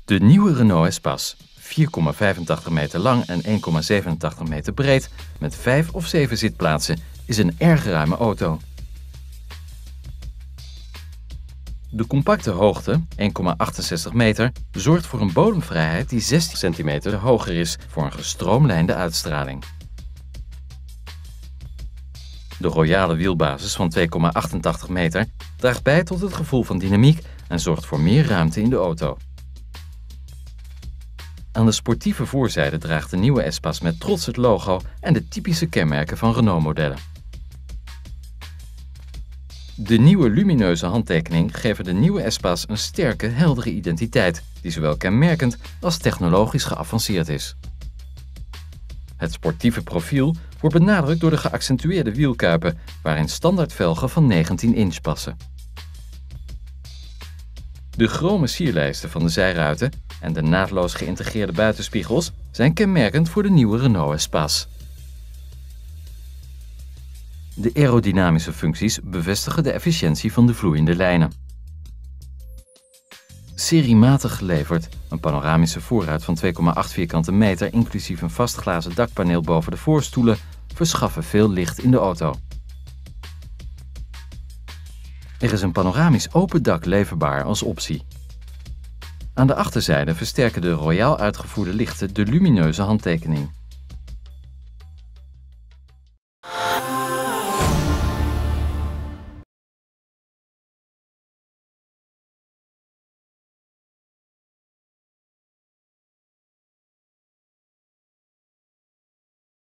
De nieuwe Renault Espace, 4,85 meter lang en 1,87 meter breed, met 5 of 7 zitplaatsen, is een erg ruime auto. De compacte hoogte, 1,68 meter, zorgt voor een bodemvrijheid die 16 centimeter hoger is voor een gestroomlijnde uitstraling. De royale wielbasis van 2,88 meter draagt bij tot het gevoel van dynamiek en zorgt voor meer ruimte in de auto. Aan de sportieve voorzijde draagt de nieuwe Espace met trots het logo en de typische kenmerken van Renault-modellen. De nieuwe lumineuze handtekening geven de nieuwe Espace een sterke, heldere identiteit, die zowel kenmerkend als technologisch geavanceerd is. Het sportieve profiel wordt benadrukt door de geaccentueerde wielkuipen, waarin standaard velgen van 19 inch passen. De chrome sierlijsten van de zijruiten en de naadloos geïntegreerde buitenspiegels zijn kenmerkend voor de nieuwe Renault Espace. De aerodynamische functies bevestigen de efficiëntie van de vloeiende lijnen. Seriematig geleverd, een panoramische voorruit van 2,8 vierkante meter inclusief een vast glazen dakpaneel boven de voorstoelen verschaffen veel licht in de auto. Er is een panoramisch open dak leverbaar als optie. Aan de achterzijde versterken de royaal uitgevoerde lichten de lumineuze handtekening.